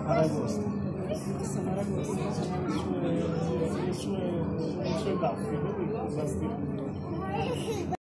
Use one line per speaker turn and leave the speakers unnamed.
Aragosta. Sono Aragosta, sono le sue baffie, vedi cosa